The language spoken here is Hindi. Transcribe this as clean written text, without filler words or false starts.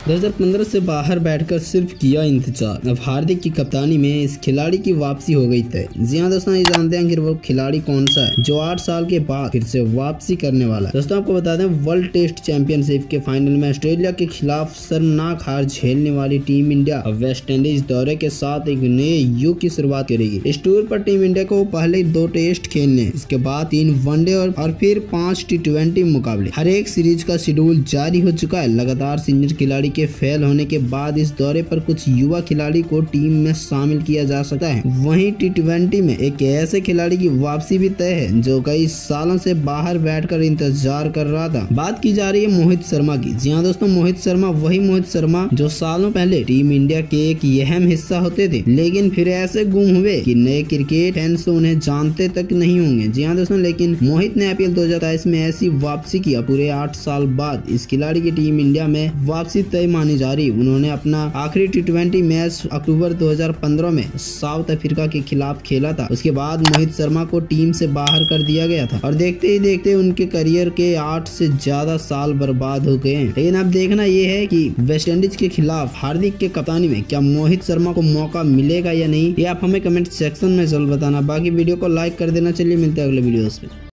2015 से बाहर बैठकर सिर्फ किया इंतजार। अब हार्दिक की कप्तानी में इस खिलाड़ी की वापसी हो गई तय। जी हाँ दोस्तों, ये जानते हैं कि वो खिलाड़ी कौन सा है जो 8 साल के बाद फिर से वापसी करने वाला है। दोस्तों आपको बता दें, वर्ल्ड टेस्ट चैंपियनशिप के फाइनल में ऑस्ट्रेलिया के खिलाफ शर्मनाक हार झेलने वाली टीम इंडिया अब वेस्ट इंडीज दौरे के साथ एक नए युग की शुरुआत करेगी। इस टूर पर टीम इंडिया को पहले 2 टेस्ट खेलने, इसके बाद 3 वनडे और फिर 5 T20 मुकाबले। हर एक सीरीज का शेड्यूल जारी हो चुका है। लगातार सीनियर खिलाड़ी के फेल होने के बाद इस दौरे पर कुछ युवा खिलाड़ी को टीम में शामिल किया जा सकता है। वहीं T20 में एक ऐसे खिलाड़ी की वापसी भी तय है जो कई सालों से बाहर बैठकर इंतजार कर रहा था। बात की जा रही है मोहित शर्मा की। जी हाँ दोस्तों, मोहित शर्मा वही मोहित शर्मा जो सालों पहले टीम इंडिया के एक अहम हिस्सा होते थे, लेकिन फिर ऐसे गुम हुए कि नए क्रिकेट फैंस उन्हें जानते तक नहीं होंगे। जी हाँ दोस्तों, लेकिन मोहित ने IPL 2023 में ऐसी वापसी किया। पूरे 8 साल बाद इस खिलाड़ी की टीम इंडिया में वापसी तय मानी जा रही। उन्होंने अपना आखिरी T20 मैच अक्टूबर 2015 में साउथ अफ्रीका के खिलाफ खेला था। उसके बाद मोहित शर्मा को टीम से बाहर कर दिया गया था और देखते ही देखते उनके करियर के 8 से ज्यादा साल बर्बाद हो गए हैं। लेकिन अब देखना यह है कि वेस्ट इंडीज के खिलाफ हार्दिक के कप्तानी में क्या मोहित शर्मा को मौका मिलेगा या नहीं, ये आप हमें कमेंट सेक्शन में जरूर बताना। बाकी वीडियो को लाइक कर देना। चलिए मिलते हैं अगले वीडियोस में।